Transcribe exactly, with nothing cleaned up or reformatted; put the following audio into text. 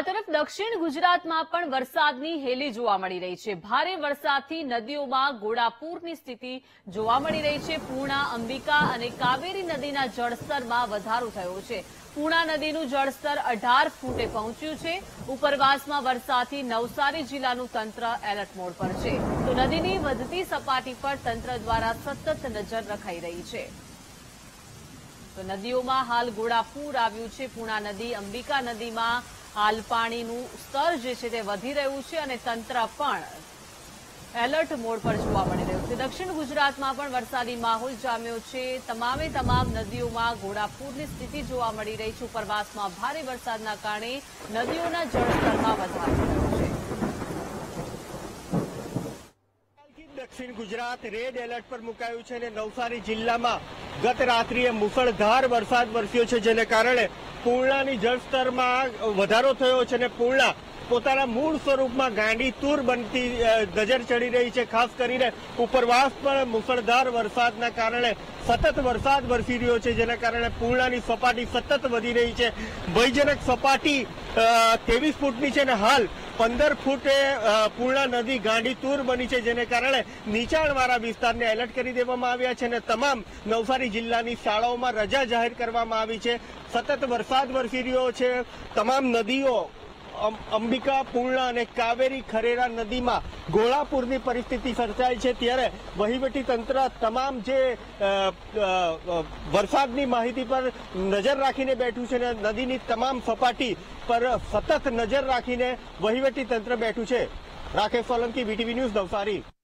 આ તરફ દક્ષિણ ગુજરાતમાં પણ વરસાદની હેલી જોવા મળી રહી છે। ભારે વરસાદથી નદીઓમાં ઘોડાપૂરની સ્થિતિ જોવા મળી રહી છે। પૂર્ણા, અંબિકા અને કાવેરી નદીના જળસ્તરમાં વધારો થયો છે। પૂર્ણા નદીનું જળસ્તર અઢાર ફૂટે પહોંચ્યું છે। ઉપરવાસમાં વરસાદથી નવસારી જિલ્લાનું તંત્ર એલર્ટ મોડ પર છે, તો નદીની વધતી સપાટી પર તંત્ર દ્વારા સતત નજર રખાઈ રહી છે। તો નદીઓમાં હાલ ઘોડાપૂર આવ્યું છે। પૂર્ણા નદી, અંબિકા નદીમાં હાલ પાણીનું સ્તર જે છે તે વધી રહ્યું છે અને તંત્ર પણ એલર્ટ મોડ પર જોવા મળી રહ્યું છે। દક્ષિણ ગુજરાતમાં પણ વરસાદી માહોલ જામ્યો છે। તમામે તમામ નદીઓમાં ઘોડાપૂરની સ્થિતિ જોવા મળી રહી છે। ઉપરવાસમાં ભારે વરસાદના કારણે નદીઓના જળસ્તરમાં વધારો થયો છે। દક્ષિણ ગુજરાત રેડ એલર્ટ પર મુકાયું છે અને નવસારી જિલ્લામાં ગત રાત્રિએ મુસળધાર વરસાદ વરસ્યો છે, જેને કારણે પૂર્ણાની જળસ્તરમાં વધારો થયો છે અને પૂર્ણા પોતાના મૂળ સ્વરૂપમાં ગાંડીતુર બનતી નજર ચડી રહી છે। ખાસ કરીને ઉપરવાસ પર મુસળધાર વરસાદના કારણે સતત વરસાદ વરસી રહ્યો છે, જેના કારણે પૂર્ણાની સપાટી સતત વધી રહી છે। ભયજનક સપાટી ત્રેવીસ ફૂટની છે અને હાલ પંદર ફૂટે પૂર્ણા નદી ગાંડીતુર બની છે, જેને કારણે નીચાણવાળા વિસ્તારને એલર્ટ કરી દેવામાં આવ્યા છે અને તમામ નવસારી જિલ્લાની શાળાઓમાં રજા જાહેર કરવામાં આવી છે। સતત વરસાદ વરસી રહ્યો છે। તમામ નદીઓ અંબિકા, પૂર્ણા અને કાવેરી ખરેરા નદીમાં ઘોડાપૂરની પરિસ્થિતિ સર્જાઈ છે, ત્યારે વહીવટી તંત્ર તમામ જે વરસાદની માહિતી પર નજર રાખીને બેઠું છે અને નદીની તમામ સપાટી પર સતત નજર રાખીને વહીવટી તંત્ર બેઠું છે। Rakesh Solanki, VTV news, Navsari.